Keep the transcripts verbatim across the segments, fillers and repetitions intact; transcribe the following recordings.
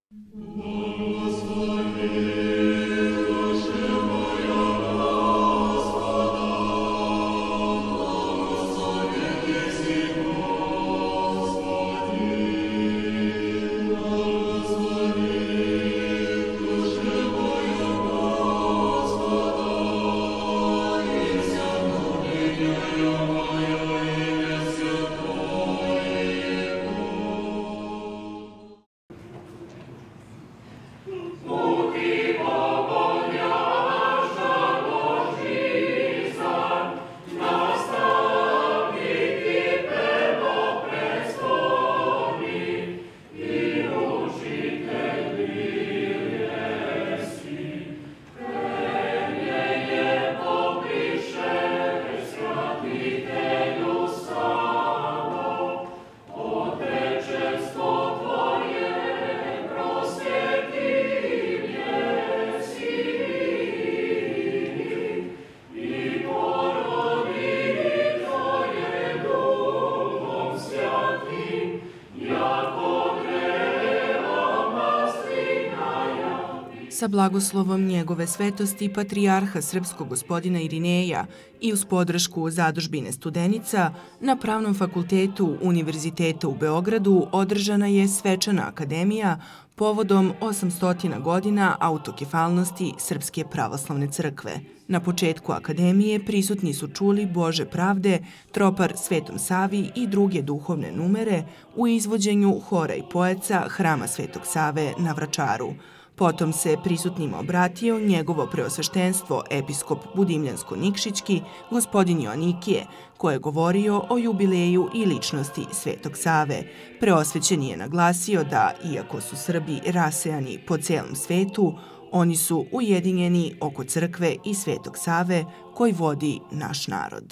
Sa blagoslovom njegove svetosti patrijarha srpskog gospodina Irineja i uz podršku Zadužbine Studenica, na Pravnom fakultetu Univerziteta u Beogradu održana je svečana akademija povodom osamstotina godina autokefalnosti Srpske pravoslavne crkve. Na početku akademije prisutni su čuli Bože pravde, tropar Svetom Savi i druge duhovne numere u izvođenju hora i poeca Hrama Svetog Save na Vračaru. Potom se prisutnima obratio njegovo preosveštenstvo episkop Budimljansko-Nikšićki, gospodin Joanikije, koji je govorio o jubileju i ličnosti Svetog Save. Preosvećeni je naglasio da, iako su Srbi rasejani po celom svetu, oni su ujedinjeni oko crkve i Svetog Save koji vodi naš narod.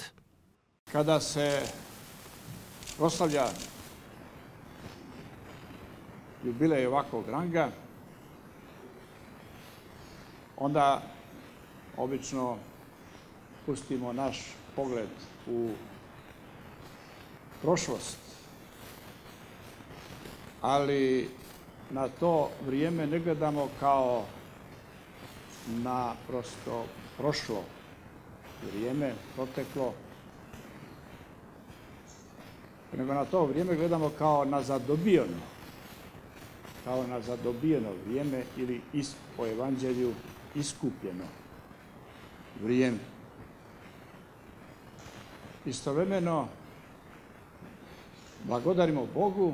Kada se proslavlja jubilej ovakvog ranga, onda obično pustimo naš pogled u prošlost, ali na to vrijeme ne gledamo kao na prosto prošlo vrijeme, proteklo, nego na to vrijeme gledamo kao na zadobijeno, kao na zadobijeno vrijeme ili po evanđelju iskupljeno vrijeme. Istovremeno blagodarimo Bogu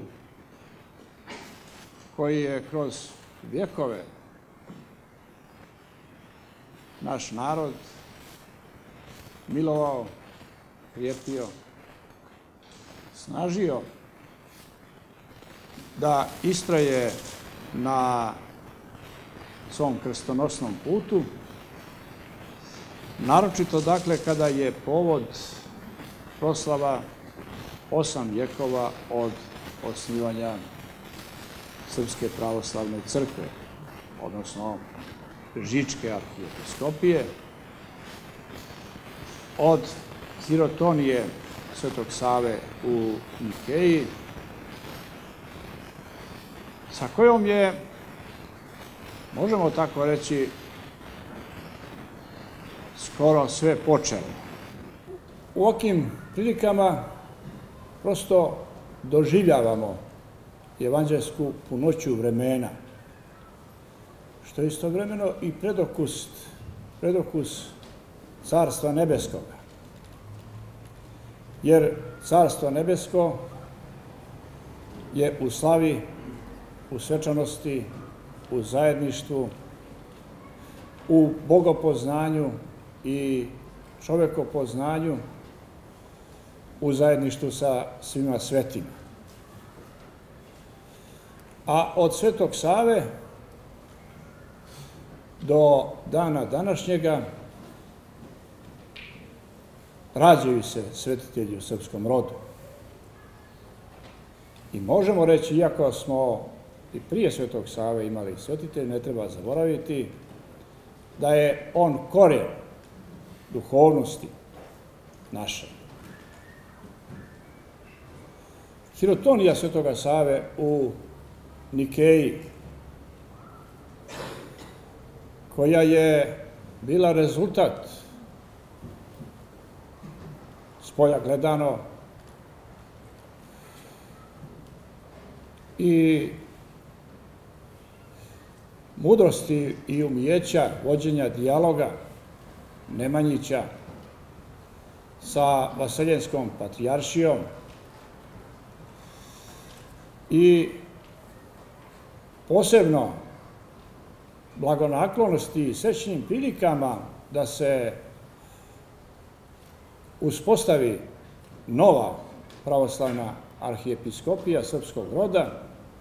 koji je kroz vjekove naš narod milovao, krijepio, snažio da istraje na svom krstonosnom putu, naročito dakle kada je povod proslava osam vjekova od osnivanja Srpske pravoslavne crkve, odnosno Žičke arhijepiskopije, od hirotonije Svetog Save u Nikeji, sa kojom je, možemo tako reći, skoro sve počelo. U ovakvim prilikama prosto doživljavamo evanđelsku punoću vremena, što je istovremeno i predokus, predokus Carstva nebeskoga. Jer Carstvo nebesko je u slavi, u svečanosti, u zajedništvu, u bogopoznanju i čovekopoznanju, u zajedništvu sa svima svetima. A od Svetog Save do dana današnjega rađaju se svetitelji u srpskom rodu. I možemo reći, iako smo i prije Svetog Save imali svetitelj, ne treba zaboraviti da je on korijen duhovnosti naše. Hirotonija Svetoga Save u Nikeji koja je bila rezultat, spolja gledano, i mudrosti i umijeća vođenja dijaloga Nemanjića sa Vaseljenskom patrijaršijom i posebno blagonaklonosti i srećnim prilikama da se uspostavi nova pravoslavna arhijepiskopija srpskog roda.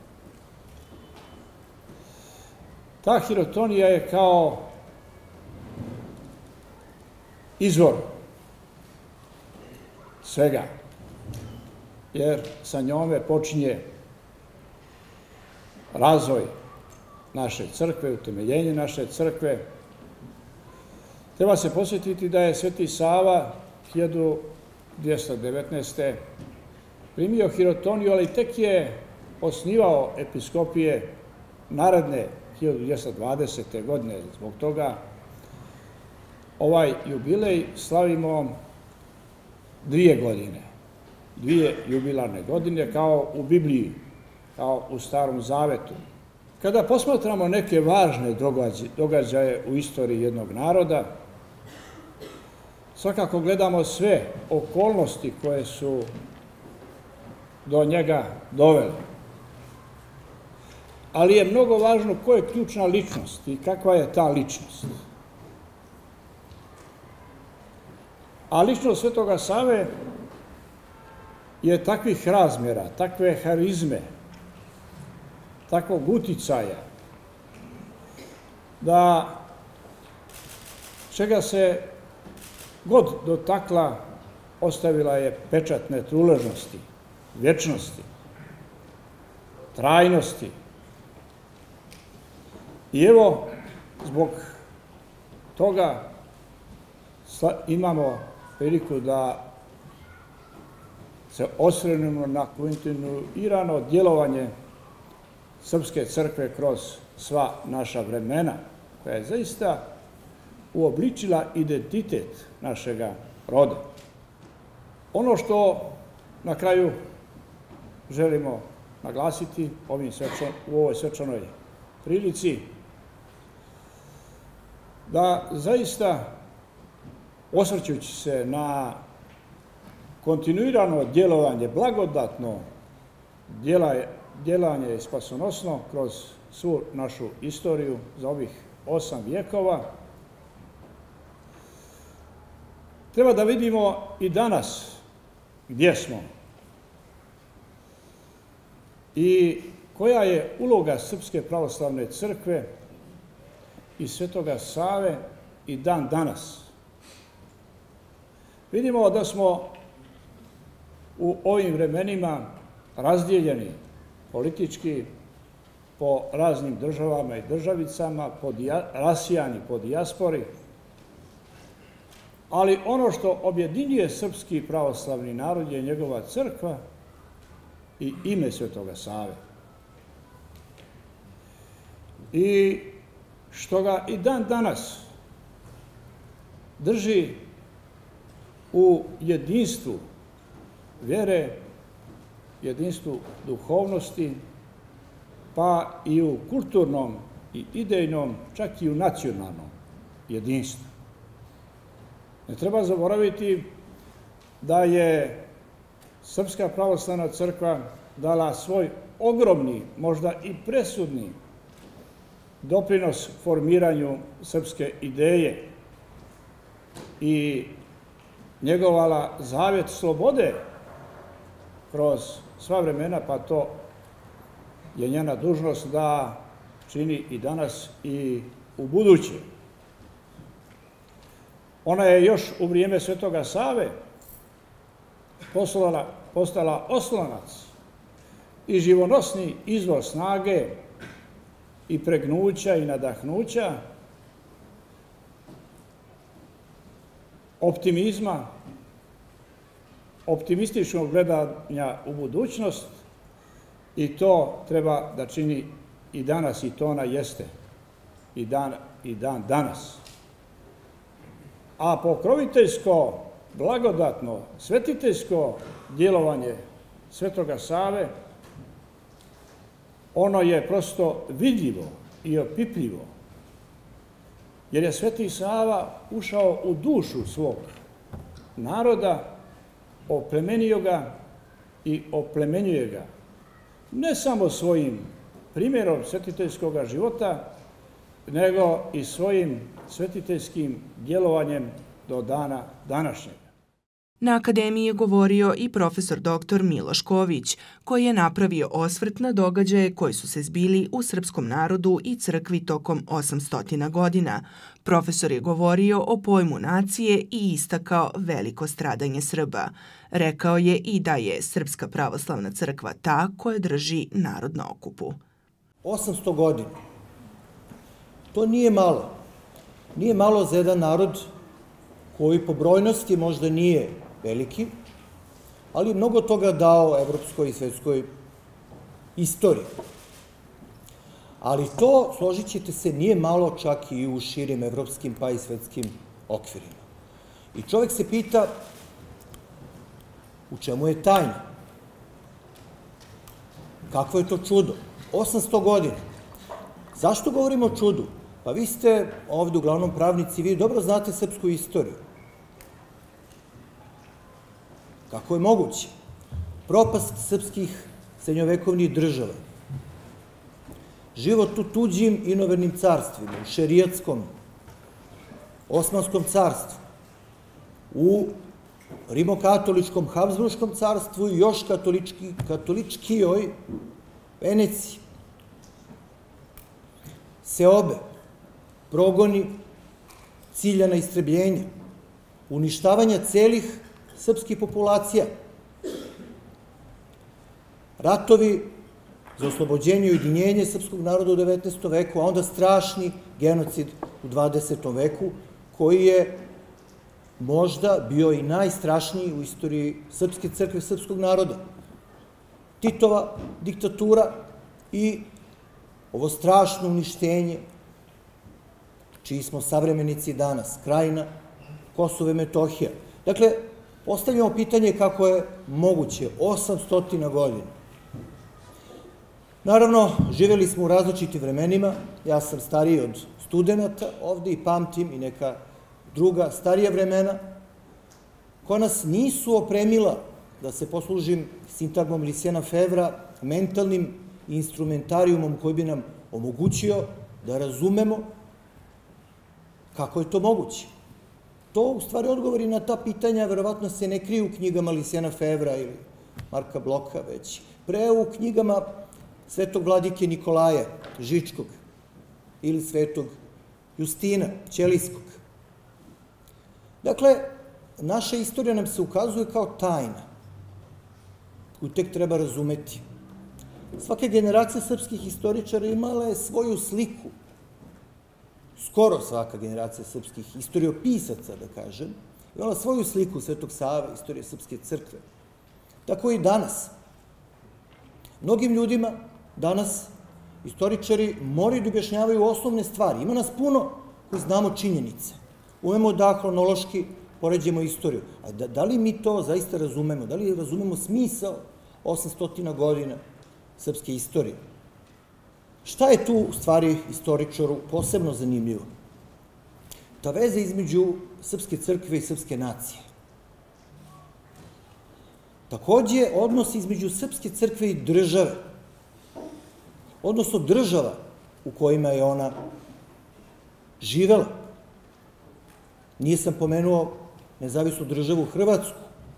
Ta hirotonija je kao izvor svega, jer sa njome počinje razvoj naše crkve, utemeljenje naše crkve. Treba se posjetiti da je Sveti Sava hiljadu dvjesto devetnaeste. primio hirotoniju, ali tek je osnivao episkopije naredne hiljadu dvjesto dvadesete. godine. Zbog toga ovaj jubilej slavimo dvije godine, dvije jubilarne godine, kao u Bibliji, kao u Starom Zavetu. Kada posmatramo neke važne događaje u istoriji jednog naroda, svakako gledamo sve okolnosti koje su do njega dovele. Ali je mnogo važno ko je ključna ličnost i kakva je ta ličnost. A ličnost Svetoga Save je takvih razmjera, takve harizme, takvog uticaja, da čega se god dotakla, ostavila je pečat netruležnosti, vječnosti, trajnosti. I evo, zbog toga imamo priliku da se osvrnemo na kontinuirano djelovanje Srpske crkve kroz sva naša vremena, koja je zaista uobličila identitet našega roda. Ono što na kraju želimo naglasiti u ovoj svečanoj prilici, da zaista osvrćući se na kontinuirano djelovanje, blagodatno djelovanje spasonosno kroz svu našu istoriju za ovih osam vjekova, treba da vidimo i danas gdje smo i koja je uloga Srpske pravoslavne crkve i Svetoga Save i dan danas. Vidimo da smo u ovim vremenima razdijeljeni politički po raznim državama i državicama, rasijani po dijaspori, ali ono što objedinjuje srpski pravoslavni narod je njegova crkva i ime Svetoga Save. I što ga i dan danas drži u jedinstvu vjere, jedinstvu duhovnosti, pa i u kulturnom i idejnom, čak i u nacionalnom jedinstvu. Ne treba zaboraviti da je Srpska pravoslavna crkva dala svoj ogromni, možda i presudni doprinos formiranju srpske ideje i njegovala zavjet slobode kroz sva vremena, pa to je njena dužnost da čini i danas i u buduće. Ona je još u vrijeme Svetoga Save postala oslonac i živonosni izvor snage i pregnuća i nadahnuća, optimizma, optimističnog gledanja u budućnost, i to treba da čini i danas, i to ona jeste. i dan, i dan danas. A pokroviteljsko, blagodatno, svetiteljsko djelovanje Svetoga Save, ono je prosto vidljivo i opipljivo, jer je Sveti Sava ušao u dušu svog naroda, oplemenio ga i oplemenjuje ga, ne samo svojim primjerom svetiteljskog života, nego i svojim svetiteljskim djelovanjem do dana današnjeg. Na akademiji je govorio i profesor doktor Miloš Ković, koji je napravio osvrt na događaje koji su se zbili u srpskom narodu i crkvi tokom osamstotina godina. Profesor je govorio o pojmu nacije i istakao veliko stradanje Srba. Rekao je i da je Srpska pravoslavna crkva ta koja drži narod na okupu. osamsto godina. To nije malo. Nije malo za jedan narod koji po brojnosti možda nije veliki, ali je mnogo toga dao evropskoj i svetskoj istoriji. Ali to, složit ćete se, nije malo čak i u širim evropskim pa i svetskim okvirima. I čovjek se pita u čemu je tajna? Kakvo je to čudo? osamsto godina. Zašto govorimo o čudu? Pa vi ste ovdje uglavnom pravnici, vi dobro znate srpsku istoriju. Kako je moguće? Propast srpskih srednjovekovnih država. Život u tuđim inovernim carstvima, u šerijatskom, Osmanskom carstvu, u rimokatoličkom, Habsburškom carstvu i još katoličkijoj Veneciji. Seobe, progoni, ciljana istrebljenja, uništavanja celih srpskih populacija, ratovi za oslobođenje i ujedinjenje srpskog naroda u devetnaestom veku, a onda strašni genocid u dvadesetom veku, koji je možda bio i najstrašniji u istoriji srpske crkve i srpskog naroda. Titova diktatura i ovo strašno uništenje, čiji smo savremenici danas, Krajina, Kosovo i Metohija. Dakle, postavljamo pitanje kako je moguće osamsto godina. Naravno, živjeli smo u različitim vremenima, ja sam stariji od studenta ovdje i pamtim i neka druga starija vremena, koja nas nisu opremila, da se poslužim sintagmom Lisijana Fevra, mentalnim instrumentarijumom koji bi nam omogućio da razumemo kako je to moguće. To, u stvari, odgovori na ta pitanja verovatno se ne kriju u knjigama Lisijana Fevra ili Marka Bloka, već pre u knjigama svetog vladike Nikolaja Žičkog ili svetog Justina Ćelijskog. Dakle, naša istorija nam se ukazuje kao tajna, koju tek treba razumeti. Svaka generacija srpskih historičara imala je svoju sliku, skoro svaka generacija srpskih istoriopisaca, da kažem, imala svoju sliku Svetog Save, istorije srpske crkve. Tako i danas. Mnogim ljudima danas istoričari moraju da objašnjavaju osnovne stvari. Ima nas puno koji znamo činjenice. Umemo da hronološki poređemo istoriju. A da li mi to zaista razumemo? Da li razumemo smisao osamsto godina srpske istorije? Šta je tu, u stvari, istoričaru posebno zanimljivo? Ta veza između srpske crkve i srpske nacije. Takođe, odnos između srpske crkve i države, odnosno država u kojima je ona živela. Nije sam pomenuo nezavisnu državu Hrvatsku.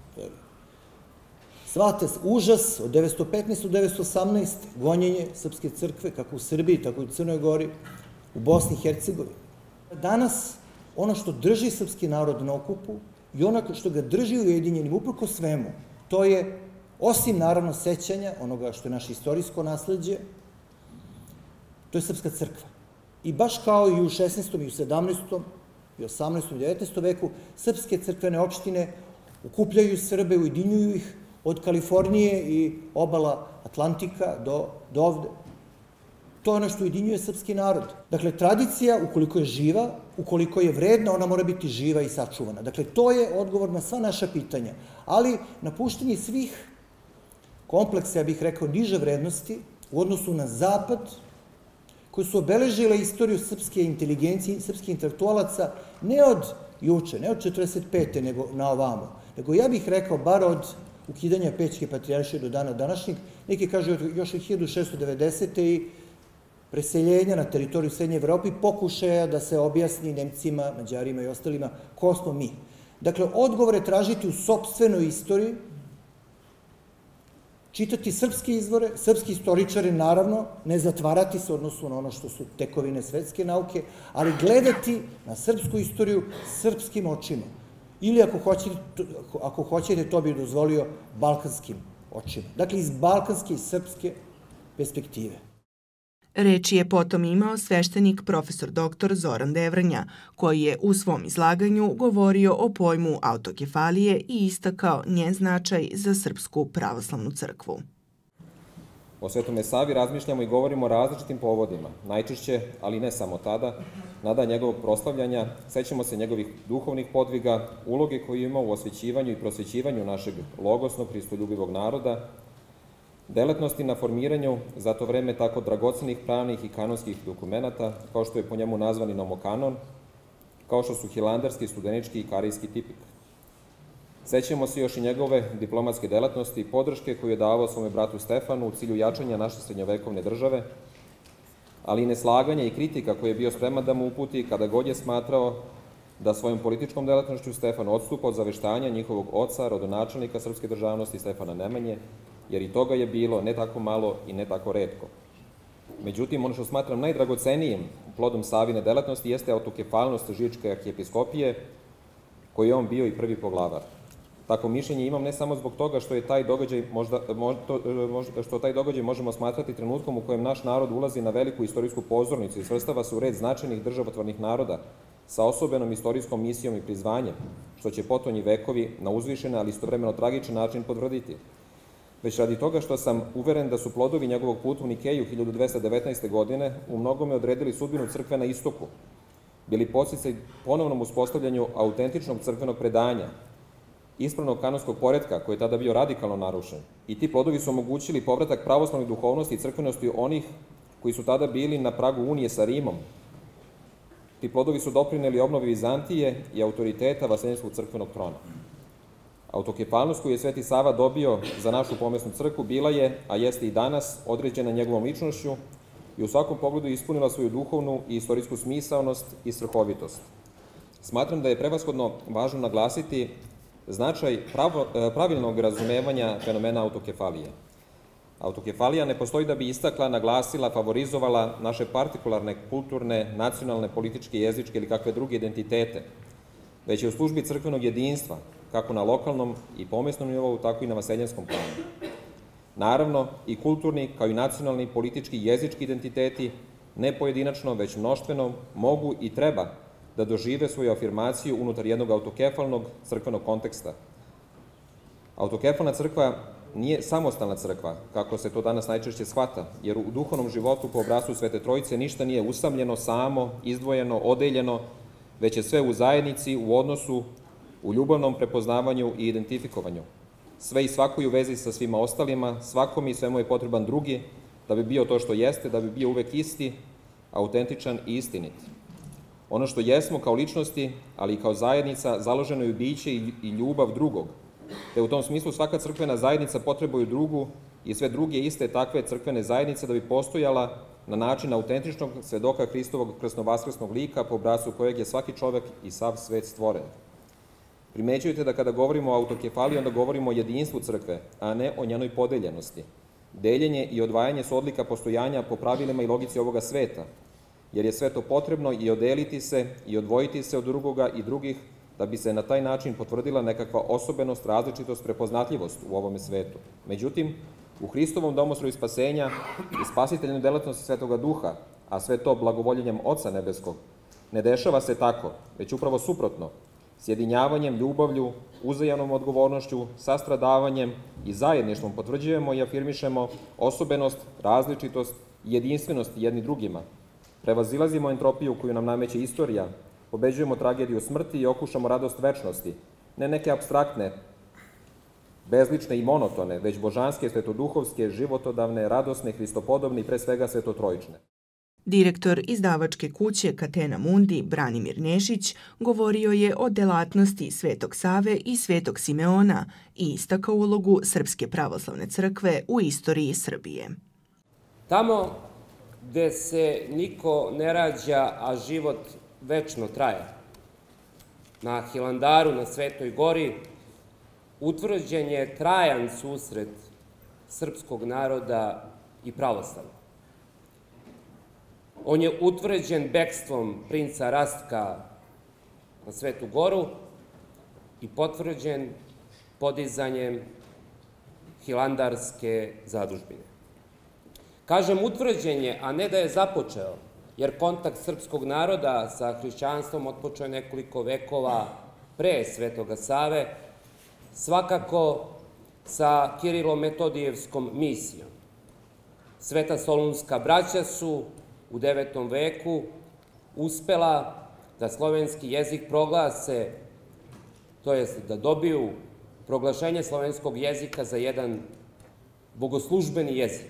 Svate užas od devetsto petnaeste do devetsto osamnaeste. gonjenje srpske crkve, kako u Srbiji, tako i u Crnoj Gori, u Bosni i Hercegovini. Danas, ono što drži srpski narod na okupu i ono što ga drži ujedinjenim uprko svemu, to je, osim naravno sećanja, onoga što je naše istorijsko nasleđe, to je srpska crkva. I baš kao i u šesnaestom i u sedamnaestom i osamnaestom i devetnaestom veku, srpske crkvene opštine okupljaju Srbe, ujedinjuju ih od Kalifornije i obala Atlantika do ovde. To je ono što ujedinjuje srpski narod. Dakle, tradicija, ukoliko je živa, ukoliko je vredna, ona mora biti živa i sačuvana. Dakle, to je odgovor na sva naša pitanja. Ali, napuštanje svih kompleksa, ja bih rekao, niže vrednosti u odnosu na Zapad, koji su obeležile istoriju srpske inteligencije, srpskih intelektualaca, ne od juče, ne od četrdeset pete, nego na ovamo. Nego ja bih rekao, bar od ukidanja Pećke patrijaršije do dana današnjeg, neki kažu još od hiljadu šeststo devedesete i preseljenja na teritoriju Srednje Evrope, pokušaja da se objasni Nemcima, Mađarima i ostalima ko smo mi. Dakle, odgovore tražiti u sopstvenoj istoriji, čitati srpske izvore, srpski istoričari, naravno, ne zatvarati se odnosu na ono što su tekovine svetske nauke, ali gledati na srpsku istoriju srpskim očima. Ili, ako hoćete, ako hoćete, to bi dozvolio balkanskim očima. Dakle, iz balkanske i srpske perspektive. Reči je potom imao sveštenik profesor doktor Zoran Devrnja, koji je u svom izlaganju govorio o pojmu autokefalije i istakao njen značaj za Srpsku pravoslavnu crkvu. O Svetome Savi razmišljamo i govorimo o različitim povodima. Najčešće, ali ne samo tada, na dan njegovog proslavljanja, sećamo se njegovih duhovnih podviga, uloge koju ima u osvećivanju i prosvećivanju našeg logosnog, hristoljubivog naroda, delatnosti na formiranju za to vreme tako dragocenih pravnih i kanonskih dokumenata, kao što je po njemu nazvani nomokanon, kao što su hilandarski, studenički i karijski tipik. Sećamo se još i njegove diplomatske delatnosti i podrške koju je davao svome bratu Stefanu u cilju jačanja naše srednjovekovne države, ali i neslaganja i kritika koje je bio spreman da mu uputi kada god je smatrao da svojom političkom delatnošću Stefan odstupa od zaveštanja njihovog oca, rodonačelnika srpske državnosti Stefana Nemanje, jer i toga je bilo ne tako malo i ne tako retko. Međutim, ono što smatram najdragocenijim plodom Savine delatnosti jeste autokefalnost Žičke arhijepiskopije, koji je on bio i prvi poglavar. Tako mišljenje imam ne samo zbog toga što je taj događaj možda, možda, što taj događaj možemo smatrati trenutkom u kojem naš narod ulazi na veliku istorijsku pozornicu i svrstava se u red značajnih državotvornih naroda sa osobenom istorijskom misijom i prizvanjem, što će potonji vekovi na uzvišen, ali istovremeno tragičan način potvrditi. Već radi toga što sam uveren da su plodovi njegovog puta u Nikeju hiljadu dvesta devetnaeste. godine u mnogome odredili sudbinu crkve na istoku, bili podsticaj ponovnom uspostavljanju autentičnog crkvenog predanja, ispravnog kanonskog poretka koji je tada bio radikalno narušen. I ti plodovi su omogućili povratak pravoslavne duhovnosti i crkvenosti onih koji su tada bili na pragu unije sa Rimom. Ti plodovi su doprineli obnovi Vizantije i autoriteta vaseljenskog crkvenog trona. Autokefalnost koju je Sveti Sava dobio za našu pomesnu crkvu bila je, a jeste i danas, određena njegovom ličnošću i u svakom pogledu ispunila svoju duhovnu i istorijsku smisaonost i svrhovitost. Smatram da je prevashodno važno naglasiti značaj pravo, pravilnog razumevanja fenomena autokefalije. Autokefalija ne postoji da bi istakla, naglasila, favorizovala naše partikularne, kulturne, nacionalne, političke, jezičke ili kakve druge identitete, već je u službi crkvenog jedinstva, kako na lokalnom i pomesnom nivou, tako i na vaseljenskom planu. Naravno, i kulturni, kao i nacionalni, politički i jezički identiteti, ne pojedinačno, već mnoštveno, mogu i treba da dožive svoju afirmaciju unutar jednog autokefalnog crkvenog konteksta. Autokefalna crkva nije samostalna crkva, kako se to danas najčešće shvata, jer u duhovnom životu po obrascu Svete Trojice ništa nije usamljeno, samo, izdvojeno, odeljeno, već je sve u zajednici, u odnosu, u ljubavnom prepoznavanju i identifikovanju. Sve i svako je u vezi sa svima ostalima, svakom i svemu je potreban drugi, da bi bio to što jeste, da bi bio uvek isti, autentičan i istinit. Ono što jesmo kao ličnosti, ali i kao zajednica, založeno je u biće i ljubav drugog, te u tom smislu svaka crkvena zajednica potrebuje drugu i sve druge iste takve crkvene zajednice da bi postojala na način autentičnog svedoka Hristovog krsno-vaskrsnog lika po obrascu kojeg je svaki čovek i sav svet stvoren. Primećujete da kada govorimo o autokefaliji, onda govorimo o jedinstvu crkve, a ne o njenoj podeljenosti. Deljenje i odvajanje su odlika postojanja po pravilima i logici ovoga sveta, jer je sve to potrebno i odeliti se i odvojiti se od drugoga i drugih, da bi se na taj način potvrdila nekakva osobenost, različitost, prepoznatljivost u ovome svetu. Međutim, u Hristovom domostroju spasenja i spasiteljnoj delatnosti Svetoga Duha, a sve to blagovoljenjem Oca Nebeskog, ne dešava se tako, već upravo suprotno, sjedinjavanjem, ljubavlju, uzajamnom odgovornošću, sastradavanjem i zajedništvom potvrđujemo i afirmišemo osobenost, različitost i jedinstvenosti jedni drugima. Prevazilazimo entropiju koju nam nameće istorija, pobeđujemo tragediju smrti i okušamo radost večnosti, ne neke apstraktne, bezlične i monotone, već božanske, svetoduhovske, životodavne, radosne, hristopodobne i pre svega svetotrojične. Direktor izdavačke kuće Catena Mundi, Branimir Nešić, govorio je o delatnosti Svetog Save i Svetog Simeona i istakao ulogu Srpske pravoslavne crkve u istoriji Srbije. Tamo gde se niko ne rađa, a život večno traje, na Hilandaru, na Svetoj gori, utvrđen je trajan susret srpskog naroda i pravoslavlja. On je utvrđen bekstvom princa Rastka na Svetu goru i potvrđen podizanjem Hilandarske zadužbine. Kažem utvrđen je, a ne da je započeo, jer kontakt srpskog naroda sa hrišćanstvom otpočeo nekoliko vekova pre Svetoga Save, svakako sa Kirilo-Metodijevskom misijom. Sveta Solunska braća su u devetom veku uspela da slovenski jezik proglase, to jest da dobiju proglašenje slovenskog jezika za jedan bogoslužbeni jezik.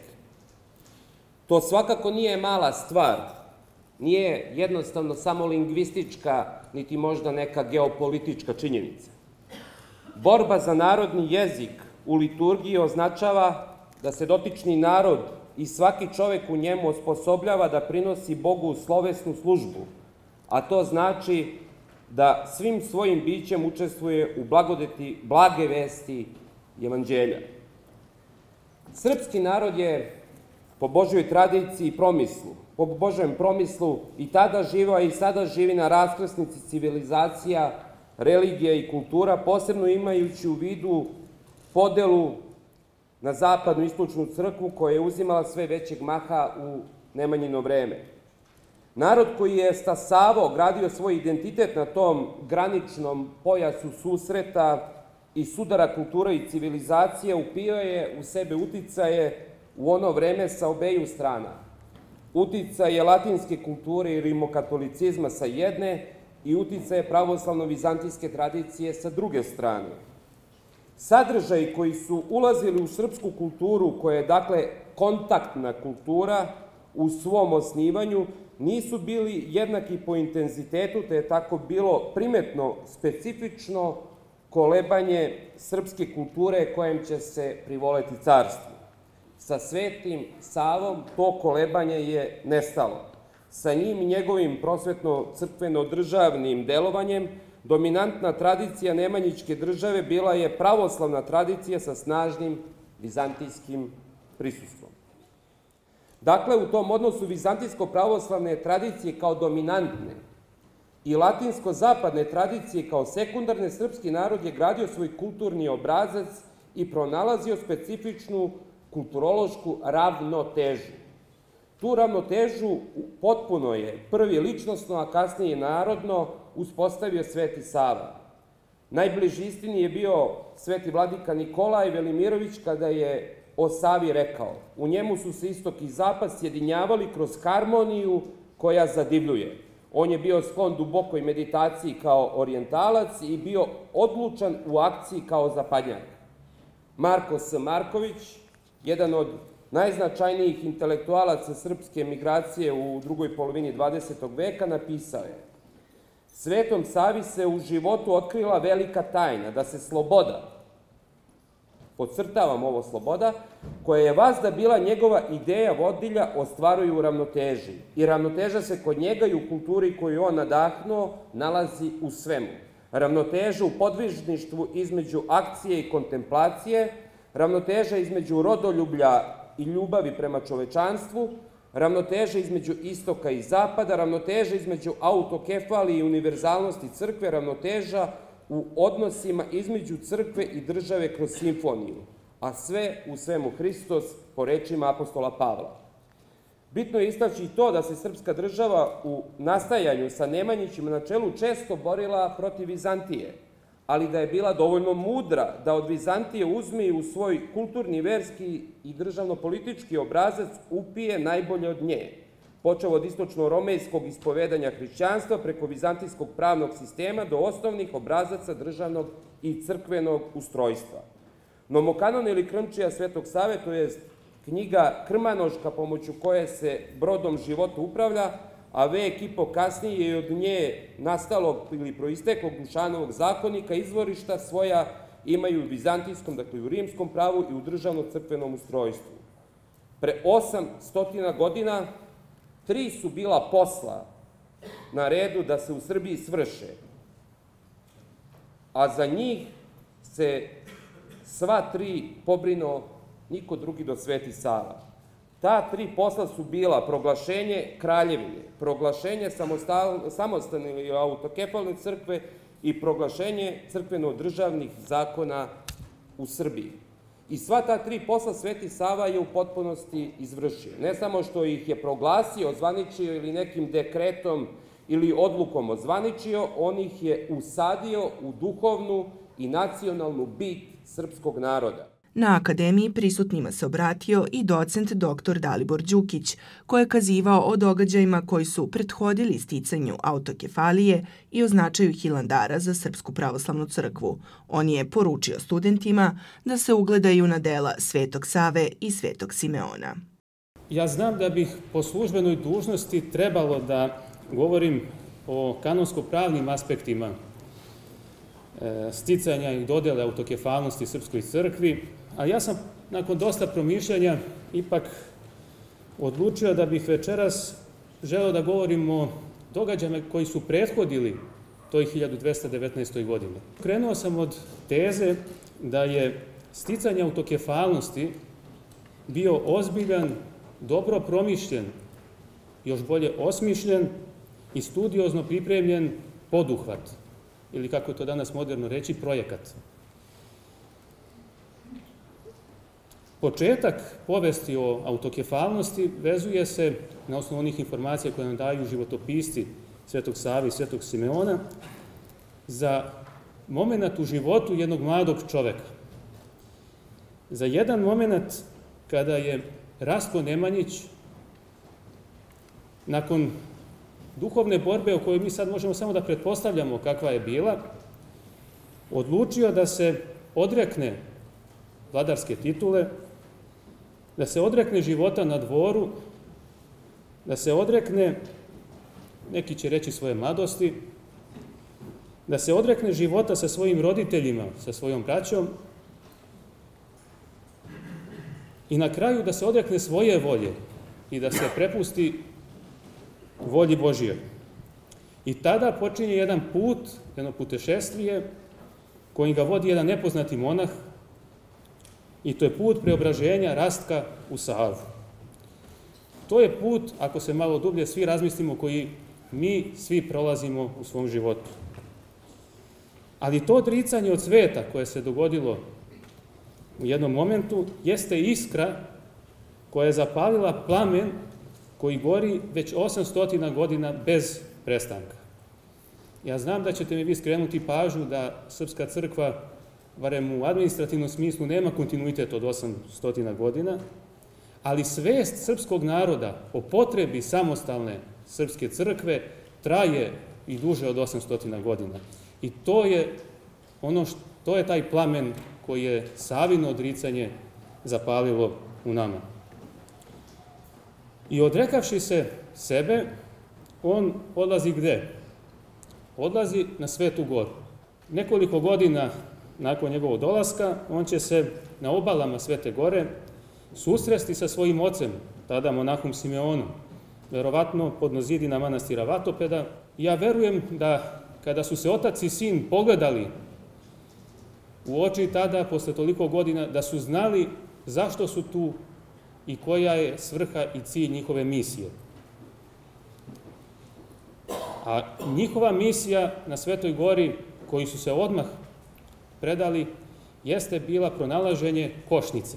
To svakako nije mala stvar, nije jednostavno samo lingvistička, niti možda neka geopolitička činjenica. Borba za narodni jezik u liturgiji označava da se dotični narod i svaki čovek u njemu osposobljava da prinosi Bogu slovesnu službu, a to znači da svim svojim bićem učestvuje u blagodeti blage vesti evanđelja. Srpski narod je po Božjoj tradiciji i promislu, po Božjem promislu i tada živao i sada živi na raskrsnici civilizacija, religija i kultura, posebno imajući u vidu podelu na zapadnu i istočnu crkvu koja je uzimala sve većeg maha u Nemanjino vreme. Narod koji je sa Savo gradio svoj identitet na tom graničnom pojasu susreta i sudara kultura i civilizacije upio je u sebe uticaje u ono vreme sa obeju strana. Uticaje latinske kulture i rimokatolicizma sa jedne i uticaje pravoslavno-vizantijske tradicije sa druge strane. Sadržaji koji su ulazili u srpsku kulturu, koja je dakle kontaktna kultura u svom osnivanju, nisu bili jednaki po intenzitetu, te je tako bilo primetno specifično kolebanje srpske kulture kojem će se privoleti carstvu. Sa Svetim Savom to kolebanje je nestalo. Sa njim i njegovim prosvetno-crkveno-državnim delovanjem dominantna tradicija nemanjičke države bila je pravoslavna tradicija sa snažnim vizantijskim prisustvom. Dakle, u tom odnosu vizantijsko-pravoslavne tradicije kao dominantne i latinsko-zapadne tradicije kao sekundarne, srpski narod je gradio svoj kulturni obrazac i pronalazio specifičnu kulturološku ravnotežu. Tu ravnotežu potpuno je prvi ličnosno, a kasnije narodno uspostavio Sveti Sava. Najbliži istini je bio sveti vladika Nikolaj Velimirović kada je o Savi rekao: u njemu su se istok i zapad sjedinjavali kroz harmoniju koja zadivljuje. On je bio sklon dubokoj meditaciji kao orijentalac i bio odlučan u akciji kao zapadnjak. Marko S. Marković, jedan od najznačajnijih intelektualaca srpske migracije u drugoj polovini dvadesetog veka, napisao je: Svetom Savi se u životu otkrila velika tajna, da se sloboda, podcrtavam ovo sloboda, koja je vazda bila njegova ideja vodilja, ostvaruje u ravnoteži. I ravnoteža se kod njega i u kulturi koju on nadahnuo nalazi u svemu. Ravnoteža u podvižništvu između akcije i kontemplacije, ravnoteža između rodoljublja i ljubavi prema čovečanstvu, ravnoteža između istoka i zapada, ravnoteža između autokefalije i univerzalnosti crkve, ravnoteža u odnosima između crkve i države kroz simfoniju, a sve u svemu Hristos, po rečima apostola Pavla. Bitno je istaći i to da se srpska država u nastajanju sa Nemanjićima na čelu često borila protiv Vizantije, ali da je bila dovoljno mudra da od Vizantije uzme u svoj kulturni, verski i državno-politički obrazac upije najbolje od nje, počeo od istočno-romejskog ispovedanja hrišćanstva preko vizantijskog pravnog sistema do osnovnih obrazaca državnog i crkvenog ustrojstva. Nomokanon ili krmčija Svetog Save, to je knjiga krmanoška pomoću koje se brodom života upravlja, a vek i po kasnije je od nje nastalog ili proisteklog Dušanovog zakonika izvorišta svoja imaju u vizantijskom, dakle u rimskom pravu i u državno-crkvenom ustrojstvu. Pre osam stotina godina tri su bila posla na redu da se u Srbiji svrše, a za njih se sva tri pobrinuo niko drugi do Sveti Sava. Ta tri posla su bila proglašenje kraljevine, proglašenje samostalne ili autokefalne crkve i proglašenje crkveno-državnih zakona u Srbiji. I sva ta tri posla Sveti Sava je u potpunosti izvršio. Ne samo što ih je proglasio, ozvaničio ili nekim dekretom ili odlukom ozvaničio, on ih je usadio u duhovnu i nacionalnu bit srpskog naroda. Na akademiji prisutnima se obratio i docent doktor Dalibor Đukić, koji je kazivao o događajima koji su prethodili sticanju autokefalije i o značaju Hilandara za Srpsku pravoslavnu crkvu. On je poručio studentima da se ugledaju na dela Svetog Save i Svetog Simeona. Ja znam da bih po službenoj dužnosti trebalo da govorim o kanonsko-pravnim aspektima sticanja i dodele autokefalnosti Srpskoj crkvi, a ja sam nakon dosta promišljanja ipak odlučio da bih večeras želeo da govorim o događajima koji su prethodili toj hiljadu dvesta devetnaestoj godini. Krenuo sam od teze da je sticanje autokefalnosti bio ozbiljan, dobro promišljen, još bolje osmišljen i studiozno pripremljen poduhvat, ili kako je to danas moderno reći, projekat. Početak povesti o autokefalnosti vezuje se, na osnovu onih informacija koje nam daju životopisci Svetog Save i Svetog Simeona, za moment u životu jednog mladog čoveka. Za jedan moment kada je Rastko Nemanjić, nakon duhovne borbe o kojoj mi sad možemo samo da pretpostavljamo kakva je bila, odlučio da se odrekne vladarske titule, da se odrekne života na dvoru, da se odrekne, neki će reći svoje mladosti, da se odrekne života sa svojim roditeljima, sa svojom braćom i na kraju da se odrekne svoje volje i da se prepusti volji Božijoj. I tada počinje jedan put, jedno putešestvije, kojim ga vodi jedan nepoznati monah, i to je put preobraženja Rastka u Savu. To je put, ako se malo dublje svi razmislimo, koji mi svi prolazimo u svom životu. Ali to odricanje od sveta koje se dogodilo u jednom momentu jeste iskra koja je zapalila plamen koji gori već osamsto godina bez prestanka. Ja znam da ćete mi vi skrenuti pažnju da Srpska crkva, barem u administrativnom smislu, nema kontinuitet od osamsto godina, ali svest srpskog naroda o potrebi samostalne Srpske crkve traje i duže od osamsto godina. I to je ono što, to je taj plamen koji je Savino odricanje zapalilo u nama. I odrekavši se sebe, on odlazi gde? Odlazi na Svetu Goru. Nekoliko godina nakon njegovog dolaska, on će se na obalama Svete Gore susresti sa svojim ocem, tada monahom Simeonom, verovatno podnozidina manastira Vatopeda. Ja verujem da kada su se otac i sin pogledali u oči tada, posle toliko godina, da su znali zašto su tu i koja je svrha i cilj njihove misije. A njihova misija na Svetoj Gori, koji su se odmah predali, jeste bila pronalaženje košnice.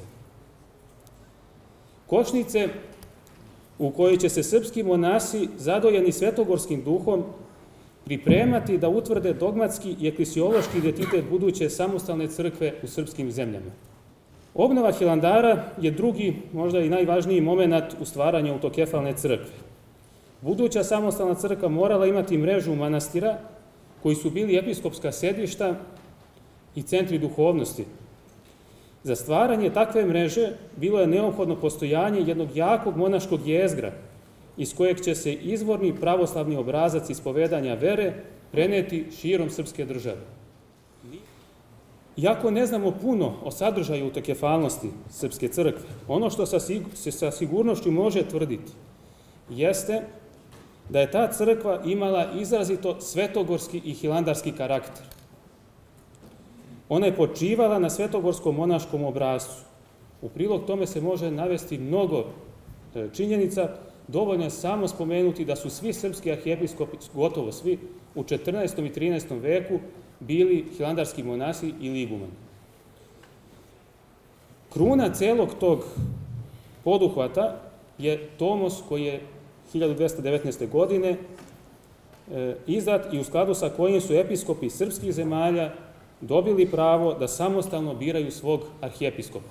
Košnice u kojoj će se srpski monasi, zadojeni svetogorskim duhom, pripremati da utvrde dogmatski i eklesiološki identitet buduće samostalne crkve u srpskim zemljama. Obnova Hilandara je drugi, možda i najvažniji moment u stvaranju autokefalne crkve. Buduća samostalna crkva morala imati mrežu manastira koji su bili episkopska sedišta i centri duhovnosti. Za stvaranje takve mreže bilo je neophodno postojanje jednog jakog monaškog jezgra iz kojeg će se izvorni pravoslavni obrazac ispovedanja vere preneti širom srpske države. Iako ne znamo puno o sadržaju autokefalnosti srpske crkve, ono što se sa sigurnošću može tvrditi jeste da je ta crkva imala izrazito svetogorski i hilandarski karakter. Ona je počivala na svetogorskom monaškom obrascu. U prilog tome se može navesti mnogo činjenica, dovoljno je samo spomenuti da su svi srpski arhijepiskopi, gotovo svi, u četrnaestom i trinaestom veku bili hilandarski monasi ili igumani. Kruna celog tog poduhvata je tomos koji je hiljadu dvesta devetnaeste. godine izdat i u skladu sa kojim su episkopi srpskih zemalja dobili pravo da samostalno biraju svog arhijepiskopa.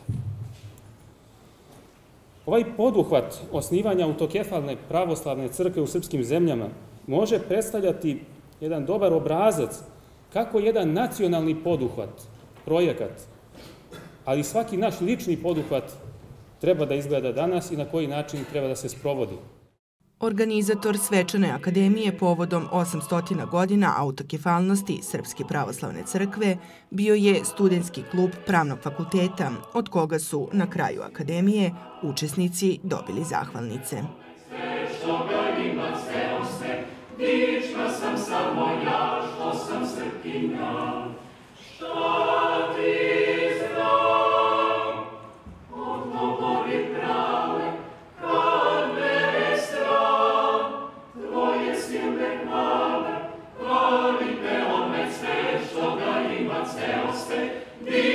Ovaj poduhvat osnivanja autokefalne pravoslavne crkve u srpskim zemljama može predstavljati jedan dobar obrazac kako jedan nacionalni poduhvat, projekat, ali svaki naš lični poduhvat treba da izgleda danas i na koji način treba da se sprovodi. Organizator Svečane akademije povodom osamstotina godina autokefalnosti Srpske pravoslavne crkve bio je studentski klub Pravnog fakulteta, od koga su na kraju akademije učesnici dobili zahvalnice. Dična sam samo ja, što sam Srpkinja, šta ti znam, od govori prave, kad me sram, tvoje silne hvale, hvali te ome sve, što ga ima ceo sve,